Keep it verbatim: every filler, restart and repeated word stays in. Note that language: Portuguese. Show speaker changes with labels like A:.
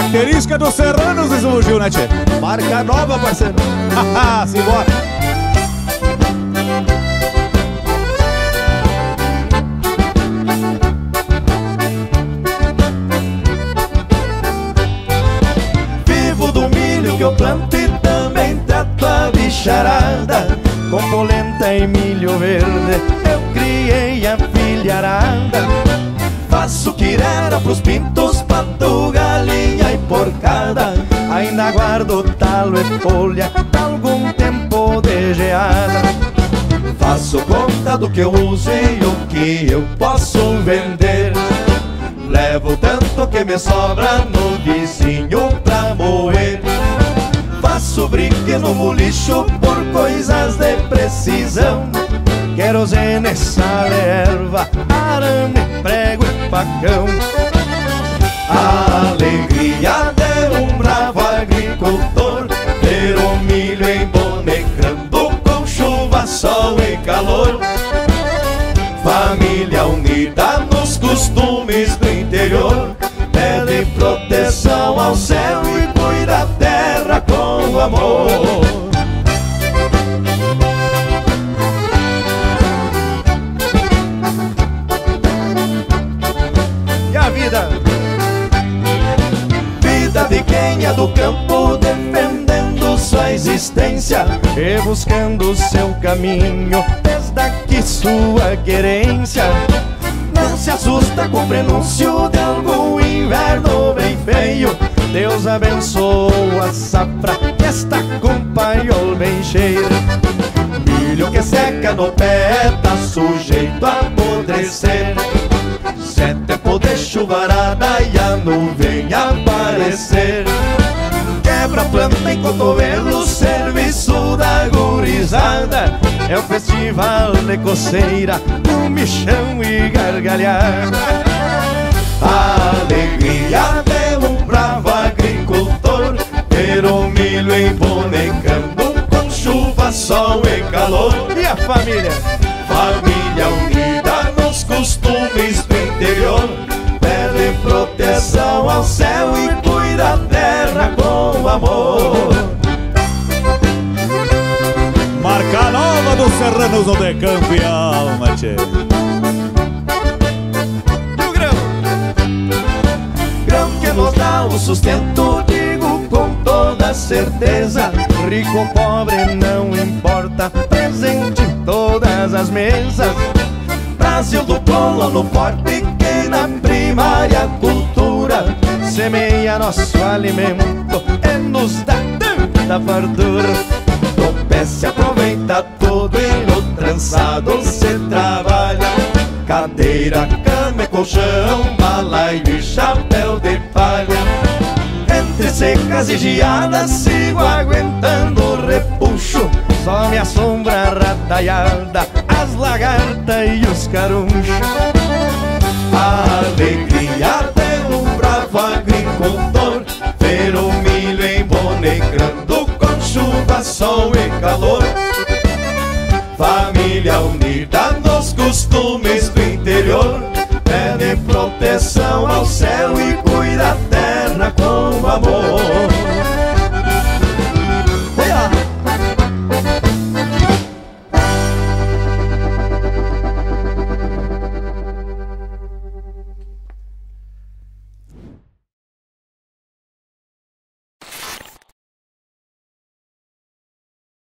A: Característica dos serranos, diz o Gil, né, tchê?
B: Marca nova, parceiro.
A: Simbora.
B: Vivo do milho que eu planto e também trato a bicharada. Com polenta e milho verde eu criei a filharada. Faço quirera pros pintos, pato, galinha e porcada. Ainda guardo talo e folha pra algum tempo de geada. Faço conta do que eu uso e o que eu posso vender. Levo tanto que me sobra no vizinho pra moer. Faço brinque no bolicho por coisas de precisão. Querosene, sal e erva, arame, prego e facão. A alegria de um bravo agricultor, ver o milho embonecando com chuva, sol e calor. Família unida nos costumes do interior, pede proteção ao céu e cuida a terra com amor. E a vida? Vida de quem é do campo, defendendo sua existência e buscando seu caminho, desde aqui sua querência. Não se assusta com o prenúncio de algum inverno bem feio. Deus abençoa a safra que está com paiol bem cheio. Milho que seca no pé tá sujeito a apodrecer. Se é tempo de chuvarada e a nuvem aparecer, quebra planta em cotovelo, serviço da gurizada. É o festival de coceira, comichão e gargalhada. A alegria de um bravo agricultor, ver o milho embonecando com chuva, sol e calor. E a família? Família unida nos costumes do interior, pede proteção ao céu e cuida a terra com amor.
A: Marca nova dos serranos no decampo e alma, tchê.
B: E o grão? Grão que nos dá o sustento, digo com toda certeza. Rico ou pobre não importa, presente em todas as mesas. Brasil do colono forte que na primária cultura semeia nosso alimento e nos dá tanta fartura. Do pé se aproveita tudo e no trançado se trabalha. Cadeira, cama e colchão, balaio e chapéu de palha. Entre secas e geadas sigo aguentando o repuxo. Só me assombra a rataiada, as lagartas e os carunchos. A alegria de um bravo agricultor, ver o milho embonecando com chuva, sol e calor. Família unida